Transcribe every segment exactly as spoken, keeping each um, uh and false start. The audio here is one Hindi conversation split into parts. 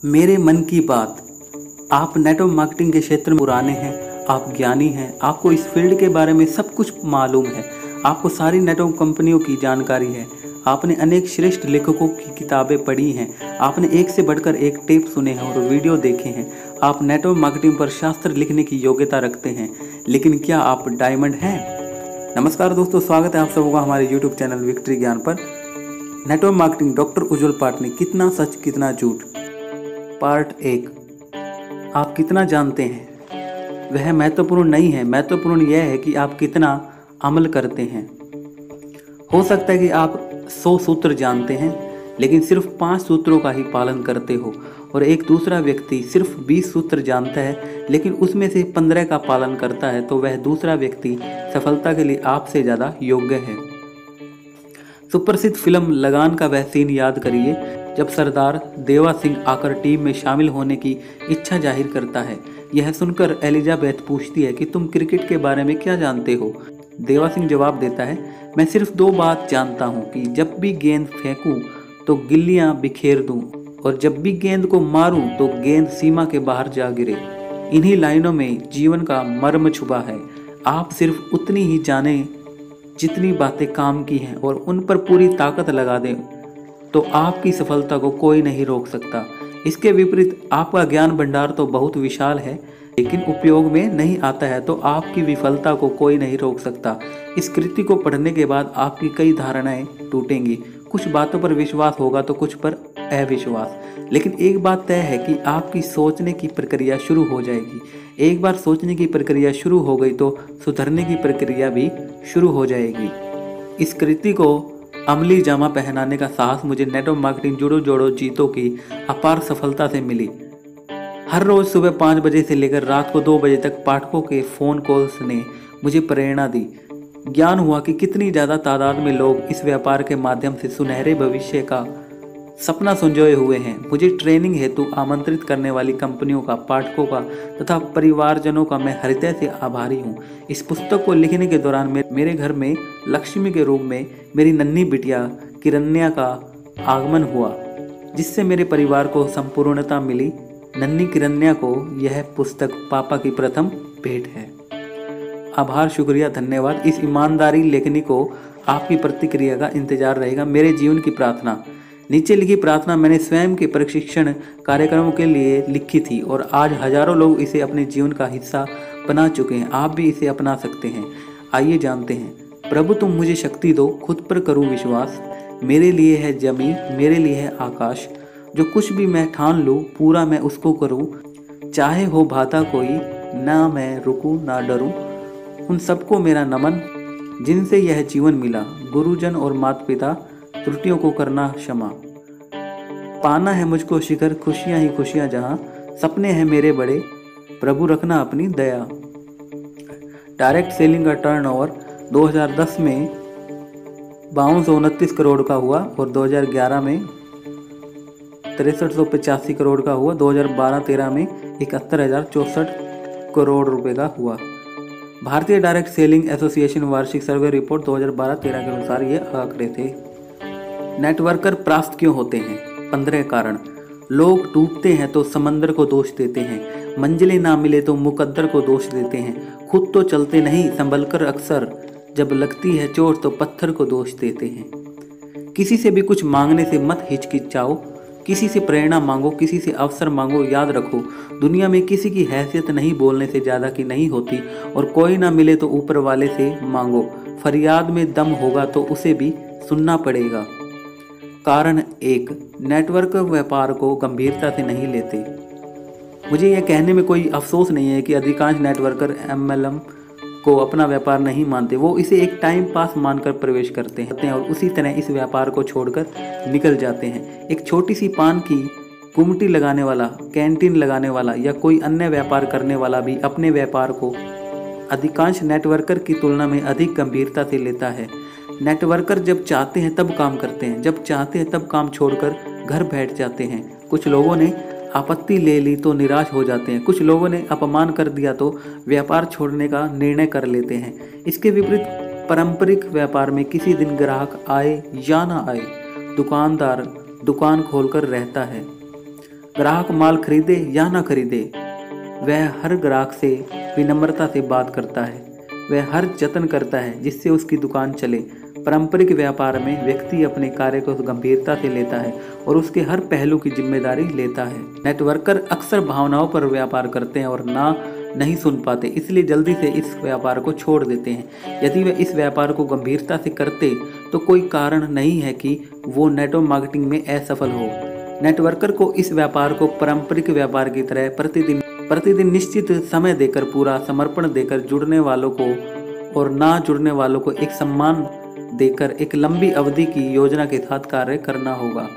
मेरे मन की बात। आप नेटवर्क मार्केटिंग के क्षेत्र में पुराने हैं, आप ज्ञानी हैं, आपको इस फील्ड के बारे में सब कुछ मालूम है, आपको सारी नेटवर्क कंपनियों की जानकारी है, आपने अनेक श्रेष्ठ लेखकों की किताबें पढ़ी हैं, आपने एक से बढ़कर एक टेप सुने हैं और वीडियो देखे हैं, आप नेटवर्क मार्केटिंग पर शास्त्र लिखने की योग्यता रखते हैं, लेकिन क्या आप डायमंड हैं? नमस्कार दोस्तों, स्वागत है आप सबका हमारे यूट्यूब चैनल विक्ट्री ज्ञान पर। Network marketing doctor Ujjwal Patni, कितना सच कितना झूठ, पार्ट एक। आप कितना जानते हैं वह महत्वपूर्ण नहीं है, महत्वपूर्ण यह है कि आप कितना अमल करते हैं। हो सकता है कि आप सौ सूत्र जानते हैं लेकिन सिर्फ पांच सूत्रों का ही पालन करते हो, और एक दूसरा व्यक्ति सिर्फ बीस सूत्र जानता है लेकिन उसमें से पंद्रह का पालन करता है, तो वह दूसरा व्यक्ति सफलता के लिए आपसे ज़्यादा योग्य है। सुप्रसिद्ध फिल्म लगान का वह सीन याद करिए जब सरदार देवा सिंह आकर टीम में शामिल होने की इच्छा जाहिर करता है। यह सुनकर एलिजाबेथ पूछती है कि तुम क्रिकेट के बारे में क्या जानते हो? देवा सिंह जवाब देता है, मैं सिर्फ दो बात जानता हूँ कि जब भी गेंद फेंकूं तो गिल्लियाँ बिखेर दूं, और जब भी गेंद को मारूं तो गेंद सीमा के बाहर जा गिरे। इन्हीं लाइनों में जीवन का मर्म छुपा है। आप सिर्फ उतनी ही जाने जितनी बातें काम की हैं और उन पर पूरी ताकत लगा दें तो आपकी सफलता को कोई नहीं रोक सकता। इसके विपरीत आपका ज्ञान भंडार तो बहुत विशाल है लेकिन उपयोग में नहीं आता है तो आपकी विफलता को कोई नहीं रोक सकता। इस कृति को पढ़ने के बाद आपकी कई धारणाएं टूटेंगी। कुछ बातों पर विश्वास होगा तो कुछ पर अविश्वास, लेकिन एक बात तय है कि आपकी सोचने की प्रक्रिया शुरू हो जाएगी। एक बार सोचने की प्रक्रिया शुरू हो गई तो सुधरने की प्रक्रिया भी शुरू हो जाएगी। इस कृति को अमली जामा पहनाने का साहस मुझे नेटवर्क मार्केटिंग जुड़ो जोड़ो जीतो की अपार सफलता से मिली। हर रोज सुबह पाँच बजे से लेकर रात को दो बजे तक पाठकों के फ़ोन कॉल्स ने मुझे प्रेरणा दी। ज्ञान हुआ कि कितनी ज़्यादा तादाद में लोग इस व्यापार के माध्यम से सुनहरे भविष्य का सपना संजोए हुए हैं। मुझे ट्रेनिंग हेतु आमंत्रित करने वाली कंपनियों का, पाठकों का तथा परिवारजनों का मैं हृदय से आभारी हूँ। इस पुस्तक को लिखने के दौरान मेरे घर में लक्ष्मी के रूप में मेरी नन्ही बिटिया किरण्या का आगमन हुआ, जिससे मेरे परिवार को संपूर्णता मिली। नन्ही किरण्या को यह पुस्तक पापा की प्रथम भेंट है। आभार, शुक्रिया, धन्यवाद। इस ईमानदारी लेखनी को आपकी प्रतिक्रिया का इंतजार रहेगा। मेरे जीवन की प्रार्थना। नीचे लिखी प्रार्थना मैंने स्वयं के प्रशिक्षण कार्यक्रमों के लिए लिखी थी और आज हजारों लोग इसे अपने जीवन का हिस्सा बना चुके हैं। आप भी इसे अपना सकते हैं। आइए जानते हैं। प्रभु तुम मुझे शक्ति दो, खुद पर करूं विश्वास। मेरे लिए है जमीन, मेरे लिए है आकाश। जो कुछ भी मैं ठान लूँ पूरा मैं उसको करूँ। चाहे हो बाधा कोई, ना मैं रुकूं ना डरूं। उन सबको मेरा नमन जिनसे यह जीवन मिला। गुरुजन और माता पिता, त्रुटियों को करना क्षमा। पाना है मुझको शिखर, खुशियां ही खुशियां जहां। सपने हैं मेरे बड़े, प्रभु रखना अपनी दया। डायरेक्ट सेलिंग का टर्नओवर दो हज़ार दस में बावन सौ उनतीस करोड़ का हुआ और दो हज़ार ग्यारह में तिरसठ सौ पचासी करोड़ का हुआ। दो हज़ार बारह तेरह में इकहत्तर हजार चौसठ करोड़ रुपए का हुआ। भारतीय डायरेक्ट सेलिंग एसोसिएशन वार्षिक सर्वे रिपोर्ट दो हज़ार बारह तेरह के अनुसार ये आंकड़े थे। नेटवर्कर परास्त क्यों होते हैं? पंद्रह कारण। लोग डूबते हैं तो समंदर को दोष देते हैं, मंजिलें ना मिले तो मुकद्दर को दोष देते हैं, खुद तो चलते नहीं संभलकर अक्सर, जब लगती है चोट तो पत्थर को दोष देते हैं। किसी से भी कुछ मांगने से मत हिचकिचाओ, किसी से प्रेरणा मांगो, किसी से अवसर मांगो। याद रखो, दुनिया में किसी की हैसियत नहीं बोलने से ज़्यादा की नहीं होती, और कोई ना मिले तो ऊपर वाले से मांगो। फरियाद में दम होगा तो उसे भी सुनना पड़ेगा। कारण एक, नेटवर्क व्यापार को गंभीरता से नहीं लेते। मुझे यह कहने में कोई अफसोस नहीं है कि अधिकांश नेटवर्कर एम एल एम को अपना व्यापार नहीं मानते। वो इसे एक टाइम पास मानकर प्रवेश करते हैं और उसी तरह इस व्यापार को छोड़कर निकल जाते हैं। एक छोटी सी पान की गुमटी लगाने वाला, कैंटीन लगाने वाला या कोई अन्य व्यापार करने वाला भी अपने व्यापार को अधिकांश नेटवर्कर की तुलना में अधिक गंभीरता से लेता है। नेटवर्कर जब चाहते हैं तब काम करते हैं, जब चाहते हैं तब काम छोड़कर घर बैठ जाते हैं। कुछ लोगों ने आपत्ति ले ली तो निराश हो जाते हैं, कुछ लोगों ने अपमान कर दिया तो व्यापार छोड़ने का निर्णय कर लेते हैं। इसके विपरीत पारंपरिक व्यापार में किसी दिन ग्राहक आए या ना आए, दुकानदार दुकान खोलकर रहता है। ग्राहक माल खरीदे या ना खरीदे, वह हर ग्राहक से विनम्रता से बात करता है। वह हर जतन करता है जिससे उसकी दुकान चले। पारंपरिक व्यापार में व्यक्ति अपने कार्य को गंभीरता से लेता है और उसके हर पहलू की जिम्मेदारी लेता है। नेटवर्कर अक्सर भावनाओं पर व्यापार करते हैं और ना नहीं सुन पाते, इसलिए जल्दी से इस व्यापार को छोड़ देते हैं। यदि वे इस व्यापार को गंभीरता से करते तो कोई कारण नहीं है कि वो नेटवर्क मार्केटिंग में असफल हो। नेटवर्कर को इस व्यापार को पारंपरिक व्यापार की तरह प्रतिदिन प्रतिदिन निश्चित समय देकर, पूरा समर्पण देकर, जुड़ने वालों को और ना जुड़ने वालों को एक सम्मान देकर एक लंबी अवधि की योजना के साथ कार्य करना होगा।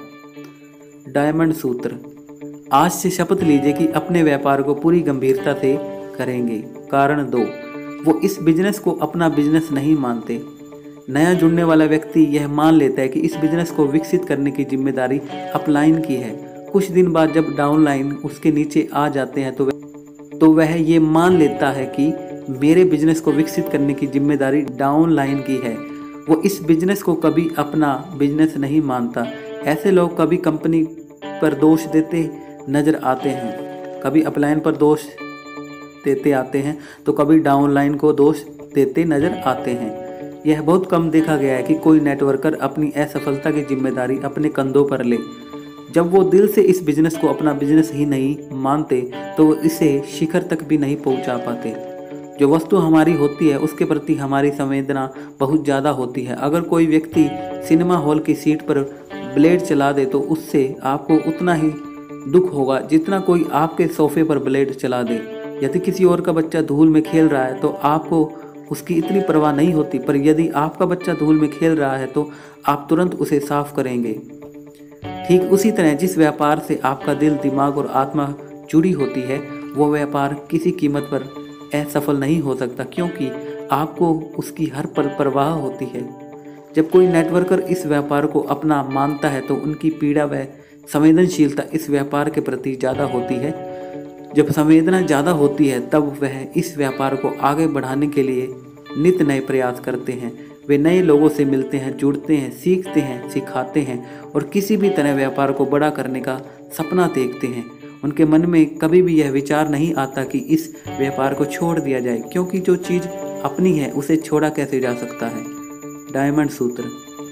डायमंड सूत्र। आज से शपथ लीजिए कि अपने व्यापार को पूरी गंभीरता से करेंगे। कारण दो, वो इस बिजनेस को अपना बिजनेस नहीं मानते। नया जुड़ने वाला व्यक्ति यह मान लेता है कि इस बिजनेस को विकसित करने की जिम्मेदारी अपलाइन की है। कुछ दिन बाद जब डाउनलाइन उसके नीचे आ जाते हैं तो वह तो वह ये मान लेता है कि मेरे बिजनेस को विकसित करने की जिम्मेदारी डाउनलाइन की है। वो इस बिजनेस को कभी अपना बिजनेस नहीं मानता। ऐसे लोग कभी कंपनी पर दोष देते नजर आते हैं, कभी अपलाइन पर दोष देते आते हैं तो कभी डाउनलाइन को दोष देते नजर आते हैं। यह बहुत कम देखा गया है कि कोई नेटवर्कर अपनी असफलता की जिम्मेदारी अपने कंधों पर ले। जब वो दिल से इस बिजनेस को अपना बिजनेस ही नहीं मानते तो वो इसे शिखर तक भी नहीं पहुंचा पाते। जो वस्तु हमारी होती है उसके प्रति हमारी संवेदना बहुत ज़्यादा होती है। अगर कोई व्यक्ति सिनेमा हॉल की सीट पर ब्लेड चला दे तो उससे आपको उतना ही दुख होगा जितना कोई आपके सोफे पर ब्लेड चला दे। यदि किसी और का बच्चा धूल में खेल रहा है तो आपको उसकी इतनी परवाह नहीं होती, पर यदि आपका बच्चा धूल में खेल रहा है तो आप तुरंत उसे साफ करेंगे। ठीक उसी तरह जिस व्यापार से आपका दिल, दिमाग और आत्मा जुड़ी होती है वो व्यापार किसी कीमत पर असफल नहीं हो सकता, क्योंकि आपको उसकी हर पल परवाह होती है। जब कोई नेटवर्कर इस व्यापार को अपना मानता है तो उनकी पीड़ा व संवेदनशीलता इस व्यापार के प्रति ज़्यादा होती है। जब संवेदना ज़्यादा होती है तब वह इस व्यापार को आगे बढ़ाने के लिए नित नए प्रयास करते हैं। वे नए लोगों से मिलते हैं, जुड़ते हैं, सीखते हैं, सिखाते हैं और किसी भी तरह व्यापार को बड़ा करने का सपना देखते हैं। उनके मन में कभी भी यह विचार नहीं आता कि इस व्यापार को छोड़ दिया जाए, क्योंकि जो चीज़ अपनी है उसे छोड़ा कैसे जा सकता है। डायमंड सूत्र।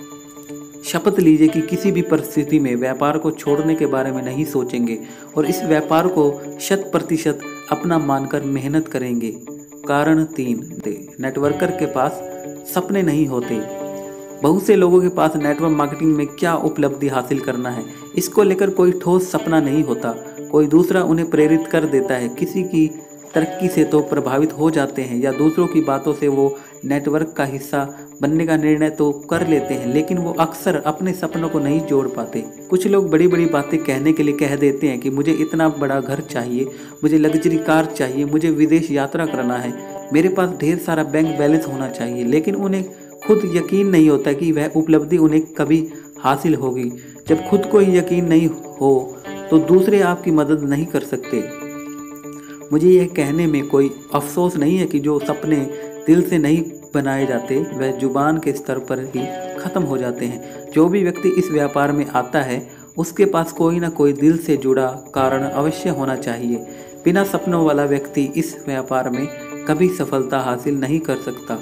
शपथ लीजिए कि किसी भी परिस्थिति में व्यापार को छोड़ने के बारे में नहीं सोचेंगे और इस व्यापार को शत प्रतिशत अपना मानकर मेहनत करेंगे। कारण तीन, नेटवर्कर के पास सपने नहीं होते। बहुत से लोगों के पास नेटवर्क मार्केटिंग में क्या उपलब्धि हासिल करना है, इसको लेकर कोई ठोस सपना नहीं होता। कोई दूसरा उन्हें प्रेरित कर देता है। किसी की तरक्की से तो प्रभावित हो जाते हैं या दूसरों की बातों से वो नेटवर्क का हिस्सा बनने का निर्णय तो कर लेते हैं, लेकिन वो अक्सर अपने सपनों को नहीं जोड़ पाते। कुछ लोग बड़ी बड़ी बातें कहने के लिए कह देते हैं कि मुझे इतना बड़ा घर चाहिए, मुझे लग्जरी कार चाहिए, मुझे विदेश यात्रा करना है, मेरे पास ढेर सारा बैंक बैलेंस होना चाहिए, लेकिन उन्हें खुद यकीन नहीं होता कि वह उपलब्धि उन्हें कभी हासिल होगी। जब खुद को ही यकीन नहीं हो तो दूसरे आपकी मदद नहीं कर सकते। मुझे यह कहने में कोई अफसोस नहीं है कि जो सपने दिल से नहीं बनाए जाते वह जुबान के स्तर पर ही ख़त्म हो जाते हैं। जो भी व्यक्ति इस व्यापार में आता है उसके पास कोई ना कोई दिल से जुड़ा कारण अवश्य होना चाहिए। बिना सपनों वाला व्यक्ति इस व्यापार में कभी सफलता हासिल नहीं कर सकता।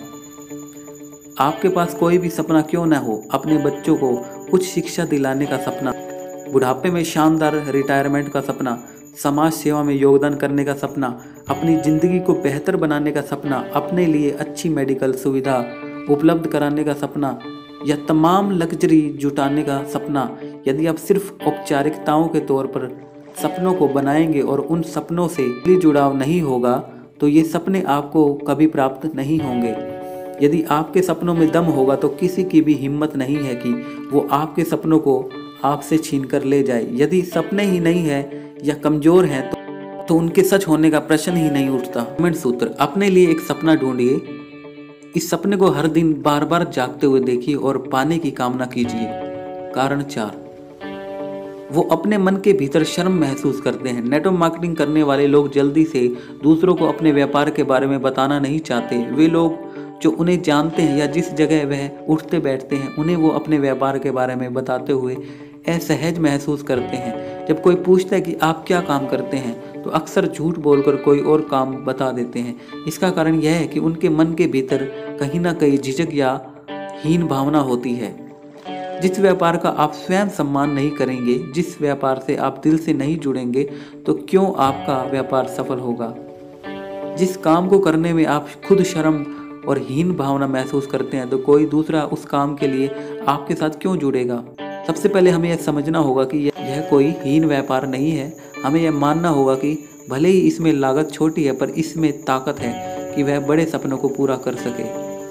आपके पास कोई भी सपना क्यों ना हो, अपने बच्चों को कुछ शिक्षा दिलाने का सपना, बुढ़ापे में शानदार रिटायरमेंट का सपना, समाज सेवा में योगदान करने का सपना, अपनी ज़िंदगी को बेहतर बनाने का सपना, अपने लिए अच्छी मेडिकल सुविधा उपलब्ध कराने का सपना या तमाम लग्जरी जुटाने का सपना, यदि आप सिर्फ औपचारिकताओं के तौर पर सपनों को बनाएंगे और उन सपनों से दिली जुड़ाव नहीं होगा तो ये सपने आपको कभी प्राप्त नहीं होंगे। यदि आपके सपनों में दम होगा तो किसी की भी हिम्मत नहीं है कि वो आपके सपनों को आपसे छीन कर ले जाए। यदि सपने ही नहीं है या कमज़ोर हैं तो, तो उनके सच होने का प्रश्न ही नहीं उठता। डायमंड सूत्र। अपने लिए एक सपना ढूंढिए, इस सपने को हर दिन बार बार जागते हुए देखिए और पाने की कामना कीजिए। कारण चार, वो अपने मन के भीतर शर्म महसूस करते हैं। नेटवर्क मार्केटिंग करने वाले लोग जल्दी से दूसरों को अपने व्यापार के बारे में बताना नहीं चाहते। वे लोग जो उन्हें जानते हैं या जिस जगह वह उठते बैठते हैं उन्हें वो अपने व्यापार के बारे में बताते हुए असहज महसूस करते हैं। जब कोई पूछता है कि आप क्या काम करते हैं तो अक्सर झूठ बोलकर कोई और काम बता देते हैं। इसका कारण यह है कि उनके मन के भीतर कहीं ना कहीं झिझक या हीन भावना होती है। जिस व्यापार का आप स्वयं सम्मान नहीं करेंगे, जिस व्यापार से आप दिल से नहीं जुड़ेंगे, तो क्यों आपका व्यापार सफल होगा। जिस काम को करने में आप खुद शर्म और हीन भावना महसूस करते हैं तो कोई दूसरा उस काम के लिए आपके साथ क्यों जुड़ेगा। सबसे पहले हमें यह समझना होगा कि यह कोई हीन व्यापार नहीं है। हमें यह मानना होगा कि भले ही इसमें लागत छोटी है पर इसमें ताकत है कि वह बड़े सपनों को पूरा कर सके।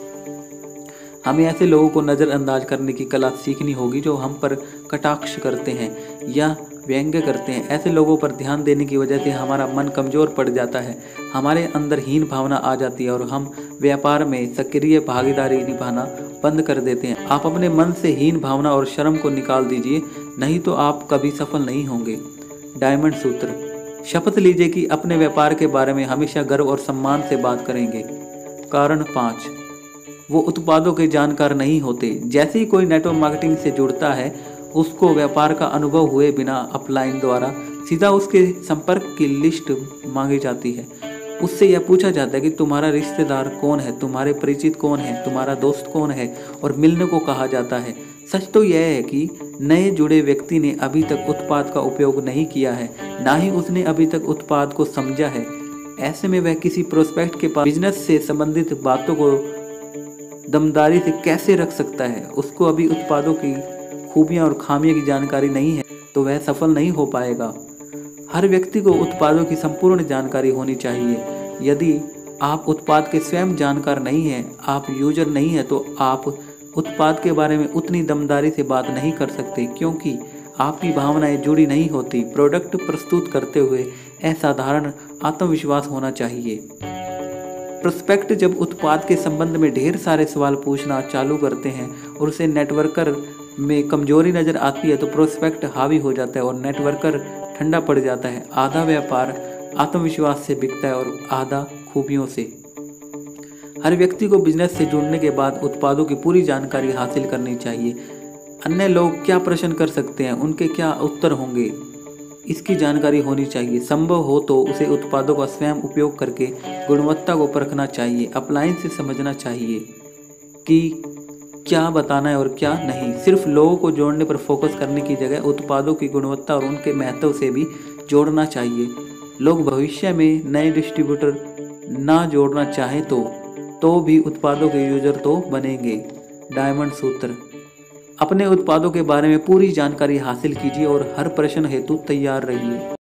हमें ऐसे लोगों को नज़रअंदाज करने की कला सीखनी होगी जो हम पर कटाक्ष करते हैं या व्यंग्य करते हैं। ऐसे लोगों पर ध्यान देने की वजह से हमारा मन कमज़ोर पड़ जाता है, हमारे अंदर हीन भावना आ जाती है और हम व्यापार में सक्रिय भागीदारी निभाना बंद कर देते हैं। आप अपने मन से हीन भावना और शर्म को निकाल दीजिए, नहीं तो आप कभी सफल नहीं होंगे। डायमंड सूत्र। शपथ लीजिए कि अपने व्यापार के बारे में हमेशा गर्व और सम्मान से बात करेंगे। कारण पाँच, वो उत्पादों के जानकार नहीं होते। जैसे ही कोई नेटवर्क मार्केटिंग से जुड़ता है उसको व्यापार का अनुभव हुए बिना अपलाइन द्वारा सीधा उसके संपर्क की लिस्ट मांगी जाती है। उससे यह पूछा जाता है कि तुम्हारा रिश्तेदार कौन है, तुम्हारे परिचित कौन है, तुम्हारा दोस्त कौन है और मिलने को कहा जाता है। सच तो यह है कि नए जुड़े व्यक्ति ने अभी तक उत्पाद का उपयोग नहीं किया है, ना ही उसने अभी तक उत्पाद को समझा है। ऐसे में वह किसी प्रोस्पेक्ट के पास बिजनेस से संबंधित बातों को दमदारी से कैसे रख सकता है। उसको अभी उत्पादों की खूबियां और खामियों की जानकारी नहीं है तो वह सफल नहीं हो पाएगा। हर व्यक्ति को उत्पादों की संपूर्ण जानकारी होनी चाहिए। यदि आप उत्पाद के स्वयं जानकार नहीं हैं, आप यूजर नहीं हैं, तो आप उत्पाद के बारे में उतनी दमदारी से बात नहीं कर सकते क्योंकि आपकी भावनाएं जुड़ी नहीं होती। प्रोडक्ट प्रस्तुत करते हुए असाधारण आत्मविश्वास होना चाहिए। प्रोस्पेक्ट जब उत्पाद के संबंध में ढेर सारे सवाल पूछना चालू करते हैं और उसे नेटवर्कर में कमजोरी नजर आती है तो प्रोस्पेक्ट हावी हो जाता है और नेटवर्कर ठंडा पड़ जाता है। आधा व्यापार आत्मविश्वास से बिकता है और आधा खूबियों से। हर व्यक्ति को बिजनेस से जुड़ने के बाद उत्पादों की पूरी जानकारी हासिल करनी चाहिए। अन्य लोग क्या प्रश्न कर सकते हैं, उनके क्या उत्तर होंगे, इसकी जानकारी होनी चाहिए। संभव हो तो उसे उत्पादों का स्वयं उपयोग करके गुणवत्ता को परखना चाहिए। अपलाइन से समझना चाहिए कि क्या बताना है और क्या नहीं। सिर्फ लोगों को जोड़ने पर फोकस करने की जगह उत्पादों की गुणवत्ता और उनके महत्व से भी जोड़ना चाहिए। लोग भविष्य में नए डिस्ट्रीब्यूटर ना जोड़ना चाहें तो तो भी उत्पादों के यूजर तो बनेंगे। डायमंड सूत्र। अपने उत्पादों के बारे में पूरी जानकारी हासिल कीजिए और हर प्रश्न हेतु तैयार रहिए।